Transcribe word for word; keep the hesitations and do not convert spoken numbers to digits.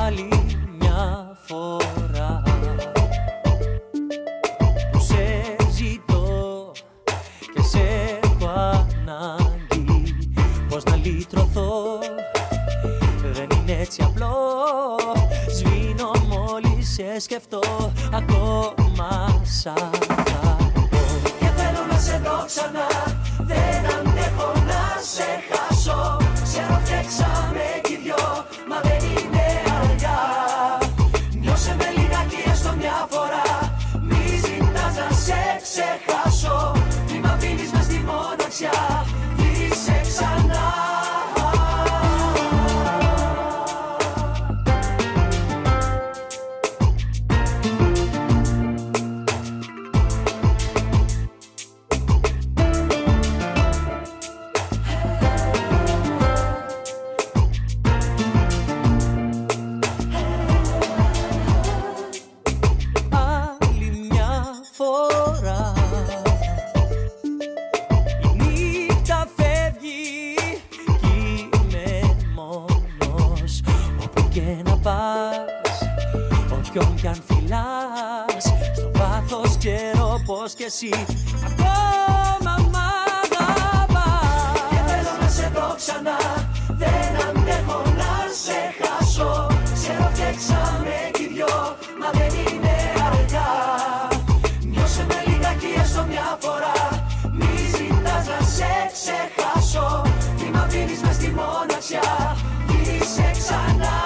άλλη μια φορά που σε ζητώ και σε έχω ανάγκη. Πώς να λυτρωθώ, δεν είναι έτσι απλό. Σβήνω μόλις σε σκεφτώ, ακόμα σ' αγαπώ. Και θέλω να σε δω ξανά, δεν αντέχω να σε χάσω. Ξέρω φταίξαμε κι δυο, μα δεν είναι αργά. Νιώσε με λιγάκι έστω μια φορά, μη ζητάς να σε ξεχάσω. Μη μ' αφήνεις μες στη μοναξιά, γύρισε ξανά. Όποιον κι αν φυλάς, στο βάθος ξέρω πως κι εσύ ακόμα μ' αγαπάς. Και θέλω να σε δω ξανά, δεν αντέχω να σε χάσω. Ξέρω φταίξαμε κι δυο, μα δεν είναι αργά. Νιώσε με λιγάκι έστω μια φορά, μη ζητάς να σε ξεχάσω. Μη μ' αφήνεις μες στη μοναξιά, γύρισε ξανά.